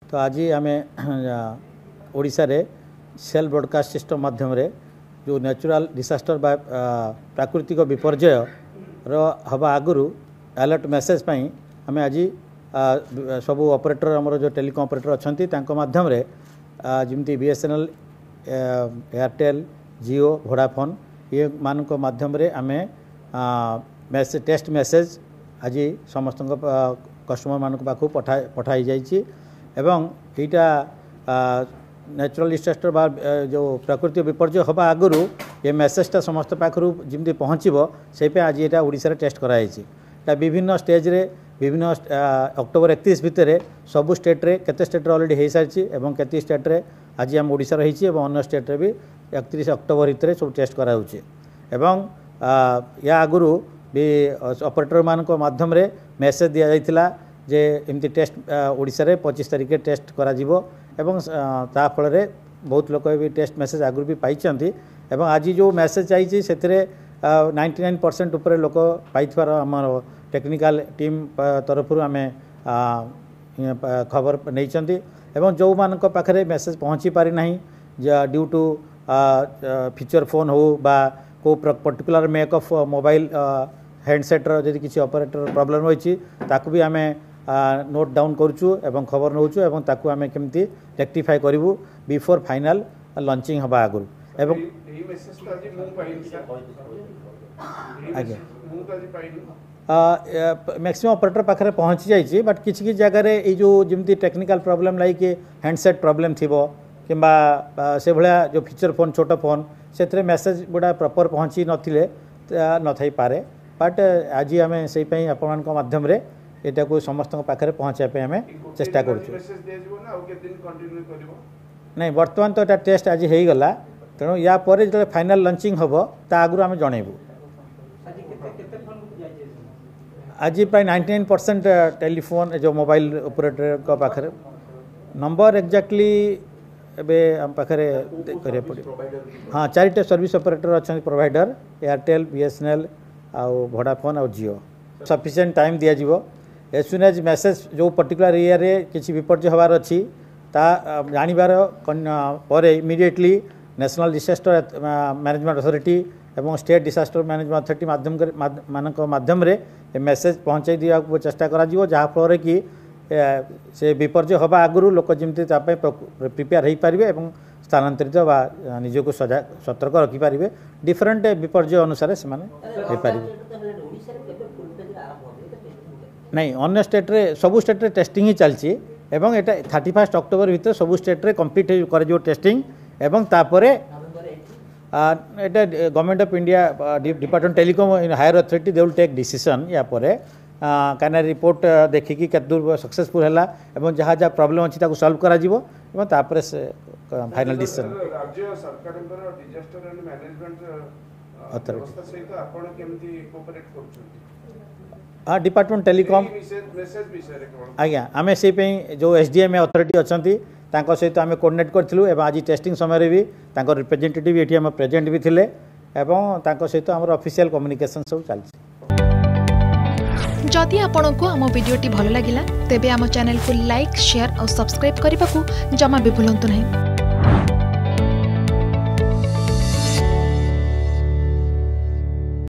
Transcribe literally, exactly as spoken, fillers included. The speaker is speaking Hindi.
तो आज आम ओडिशा रे सेल ब्रॉडकास्ट सिस्टम माध्यम रे जो नेचुरल डिसास्टर बा प्राकृतिक विपर्यय हवा आगुरी अलर्ट मेसेज पाई आम आज सब ऑपरेटर आमर जो टेलीकॉम ऑपरेटर अच्छा माध्यम रे जमती बीएसएनएल एयरटेल जियो वोडाफोन ये मान माध्यम रे आम मेसेज टेस्ट मेसेज आज समस्त कस्टमर मान पाखु पठा पठाई जाइए एवं यहाँ नेचुरल डिसास्टर बा जो प्राकृतिक विपर्यय हवा आगुरी ये मेसेजटा समस्त पाखु जमी पहुँचब से आज यहाँ ओडिशा रे टेस्ट कराई विभिन्न स्टेज रे विभिन्न अक्टोबर एकतीस भितर सबु स्टेट रे केते स्टेट रे ऑलरेडी हो सारी एवं केते स्टेट रे आज आम ओडिशा रही अन्य स्टेट रे भी एकतीस अक्टोबर भितर सब टेस्ट कराउछि एवं या आगुरी भी ऑपरेटर मान माध्यम रे मेसेज दिया जाइथिला जे एमती टेस्ट ओडिशा रे पच्चीस तारिख टेस्ट करा जिवो एवं ता फल रे बहुत लोक भी टेस्ट मेसेज आगुरी भी पाइछंती एवं आज जो मेसेज आई से नाइंटी नाइन परसेंट उपर लोक पाइथार आमर टेक्निकल टीम तरफ आम खबर नहीं एवं जो मान पाखे मेसेज पहुँची पारि नहीं ड्यू टू फीचर फोन हो बा को particular make of mobile handset जदि किसी ऑपरेटर प्रॉब्लम होइछि ताकू भी आम नोट डाउन करूछु एवं खबर नौछु एवं ताकू आम केमती रेक्टिफाई करूँ बिफोर फाइनल लॉन्चिंग हवा आगुरी एवं आज्ञा मैक्सिमम ऑपरेटर पाखे पहुँची जाइए बट किसी किसी जगह ये जो जमी technical problem like handset problem थी कि से भाया जो फीचर फोन छोट फोन से मेसेज गुड़ा प्रॉपर पहुँची नथिले न थई पारे बट आज आम से आपण माध्यम रे एटा को समस्त पाखे पहुँचापी आम चेष्टा करूँ नहीं बर्तमान तो ये टेस्ट आज हो गला तेणु या पर जो फाइनल लॉन्चिंग हम ता आगु आम जनइबू आज प्राय नाइंटी नाइन परसेंट टेलीफोन जो मोबाइल ऑपरेटर का पाखे नंबर एक्जाक्टली एबे हम पाखे करिया पड़े हाँ चारिटे सर्विस ऑपरेटर अच्छा प्रोवाइडर एयरटेल बीएसएनएल आउ वोडाफोन और जियो सफिशिएंट टाइम दिया जिवो एज सुन एज मेसेज जो पर्टिकुलर एरिया रे किसी विपर्यय हबार अच्छी ता जानिबार पर immediately national disaster management authority एवं स्टेट डिसास्टर मैनेजमेंट अथॉरिटी माध्यम मान माध्यम रे मेसेज पहुँचाई दिया चेष्टा करा जिवो जहाँ फल कि से विपर्यय हवा आगुरी लोक जमी प्रिपेयर हो पारे और स्थानांतरित बा निजक सजा सतर्क रखिपारे डिफरेंट विपर्यय अनुसार से नहीं अन्य स्टेट रे सबू स्टेट रे टेस्टिंग ही चलती एवं एटा थर्टी फर्स्ट अक्टोबर भीतर सबू स्टेट रे कंप्लीट कर जो टेस्टिंग एवं तापरे एटा government of India department telecom higher authority they will take decision या परे कहना रिपोर्ट देखिकी केत दूर सक्सेसफुल है एवं जहाँ जहाँ प्रॉब्लम अच्छी ताको सॉल्व करा जिवो एवं तापरे से फाइनल डिसीजन राज्य सरकार डिजास्टर एंड मैनेजमेंट अथॉरिटी सहित आपण केमती कोऑपरेट करछथि हाँ डिपार्टमेंट टेलीकॉम मेसेज विषय आज्ञा आम से जो एसडीएम अथॉरिटी अच्छा तांको सहित आम कोऑर्डिनेट करथिलु एवं आज टेस्टिंग समय भी तांको रिप्रेजेंटेटिव एठी हम प्रेजेंट भी थिले एवं तांको सहित हमर ऑफिशियल कम्युनिकेशन सब चलछि जदि आपंक आम भिडी भल लगा तेब आम चैनल को लाइक शेयर और सब्सक्राइब करने को जमा भी भूलु नहीं।